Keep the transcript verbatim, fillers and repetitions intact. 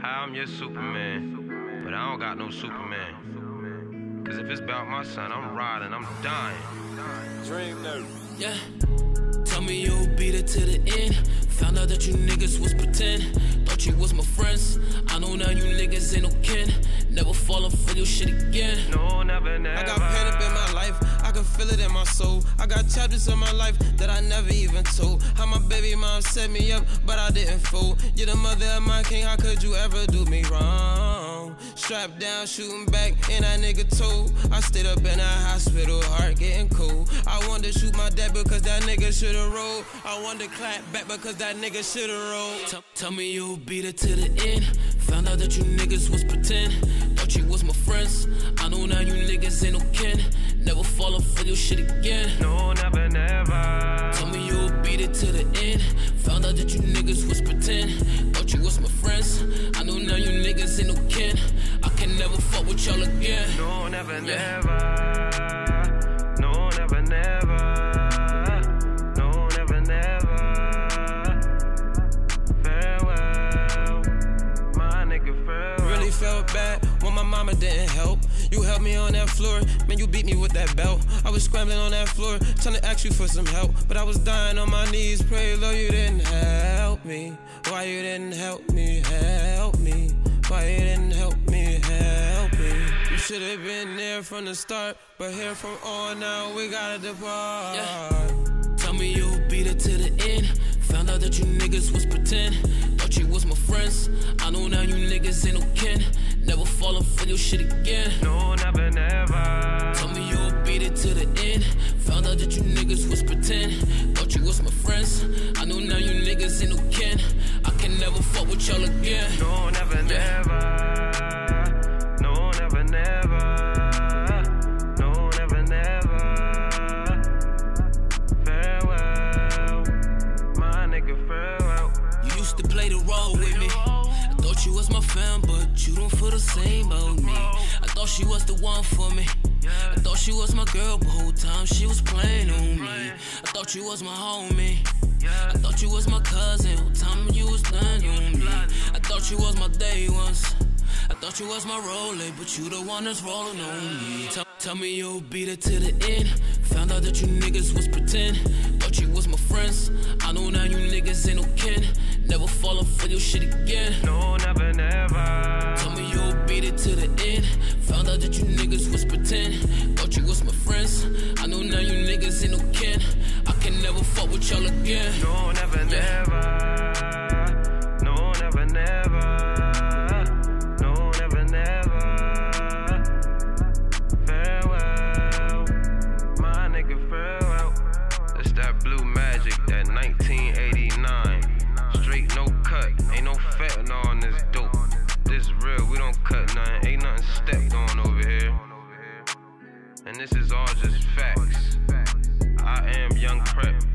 Hi, I'm your Superman, but I don't got no Superman. Cause if it's about my son, I'm riding, I'm dying. Dream nerd. Yeah. Tell me you'll beat it to the end. Found out that you niggas was pretend. Thought you was my friends. I know now you niggas ain't no kin. Never falling for your shit again. No, never, never. I got pain up in my life, I can feel it in my soul. I got chapters in my life that I never even told. How my baby mom set me up, but I didn't fold. You're the mother of my king, how could you ever do me wrong? Strapped down, shooting back, and that nigga told. I stayed up in a hospital, heart getting cold. I wanted to shoot my dad because that nigga should've rolled. I wanted to clap back because that nigga should've rolled. Tell, tell me you'll beat it to the end. Found out that you niggas was pretend. Thought you was my friends. I know now you niggas ain't no kin. Never falling for your shit again. No, never, never. Tell me you'll beat it to the end. Found out that you niggas was pretend. Thought you was my friends. I know now you niggas ain't no kin. I can never fuck with y'all again. No, never, Yeah. never. No, never, never. No, never, never. Farewell, my nigga, farewell. Really felt bad when my mama didn't help. You held me on that floor, man, you beat me with that belt. I was scrambling on that floor, trying to ask you for some help. But I was dying on my knees, pray Lord you didn't help me. Why you didn't help me, help me? Why you didn't help me, help me? You should've been there from the start, but here from on now we gotta depart. Yeah. Tell me you'll beat it to the end. Found out that you niggas was pretend. Thought you was my friends. I know now you niggas ain't no kin. Never falling for your shit again. No, never, never. Tell me you'll beat it to the end. Found out that you niggas was pretend. Thought you was my friends. I know now you niggas ain't no kin. I can never fuck with y'all again. No, never, Yeah. never. No, never, never. No, never, never. Farewell, my nigga, farewell. You used to play the role with me. I thought you was my fam, but you don't feel the same about me. I thought she was the one for me. I thought she was my girl, but whole time she was playing on me. I thought you was my homie. I thought you was my cousin, whole time you was lying on me. I thought you was my day ones. I thought you was my role, but you the one that's rolling on me. Tell, tell me you'll beat it to the end. Found out that you niggas was pretend. Thought you was my friends. I know now you niggas ain't no kin. Never falling for your shit again. No, never, never. Tell me you'll beat it to the end. Found out that you niggas was pretend. Thought you was my friends. I know now you niggas ain't no kin. I can never fuck with y'all again. No, never, Yeah. never. No, never, never. No, never, never. Farewell, my nigga, farewell. It's that blue magic, that nineteen eighty-nine. Straight, no cut, ain't no fentanyl on this dope. This real, we don't cut nothing, ain't nothing stepped on over here. And this is all just facts. I am Young Prep.